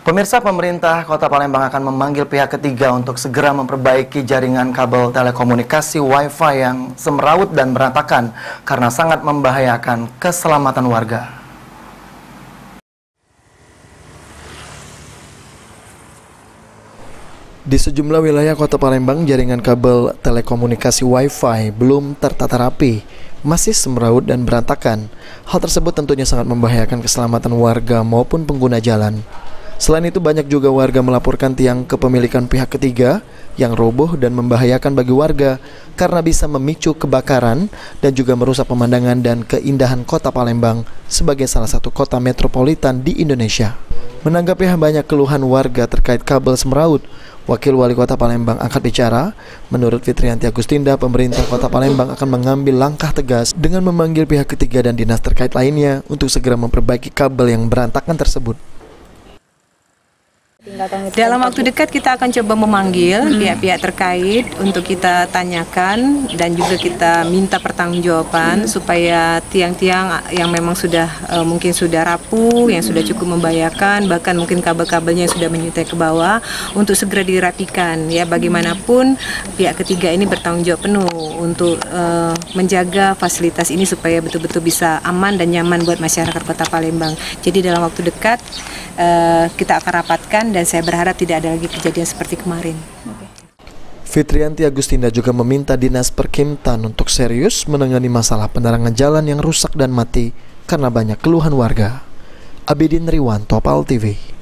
Pemirsa, pemerintah Kota Palembang akan memanggil pihak ketiga untuk segera memperbaiki jaringan kabel telekomunikasi Wi-Fi yang semrawut dan berantakan karena sangat membahayakan keselamatan warga. Di sejumlah wilayah Kota Palembang, jaringan kabel telekomunikasi Wi-Fi belum tertata rapi, masih semrawut dan berantakan. Hal tersebut tentunya sangat membahayakan keselamatan warga maupun pengguna jalan. Selain itu, banyak juga warga melaporkan tiang kepemilikan pihak ketiga yang roboh dan membahayakan bagi warga karena bisa memicu kebakaran dan juga merusak pemandangan dan keindahan Kota Palembang sebagai salah satu kota metropolitan di Indonesia. Menanggapi banyak keluhan warga terkait kabel semrawut, Wakil Wali Kota Palembang angkat bicara. Menurut Fitrianti Agustinda, pemerintah Kota Palembang akan mengambil langkah tegas dengan memanggil pihak ketiga dan dinas terkait lainnya untuk segera memperbaiki kabel yang berantakan tersebut. Dalam waktu dekat kita akan coba memanggil pihak-pihak terkait untuk kita tanyakan dan juga kita minta pertanggungjawaban supaya tiang-tiang yang memang sudah mungkin sudah rapuh, yang sudah cukup membahayakan, bahkan mungkin kabel-kabelnya sudah menyuntai ke bawah, untuk segera dirapikan. Ya, bagaimanapun pihak ketiga ini bertanggung jawab penuh untuk menjaga fasilitas ini supaya betul-betul bisa aman dan nyaman buat masyarakat Kota Palembang. Jadi dalam waktu dekat kita akan rapatkan dan saya berharap tidak ada lagi kejadian seperti kemarin. Fitrianti Agustinda juga meminta Dinas Perkimtan untuk serius menangani masalah penerangan jalan yang rusak dan mati karena banyak keluhan warga. Abidin Riwan, Topal TV.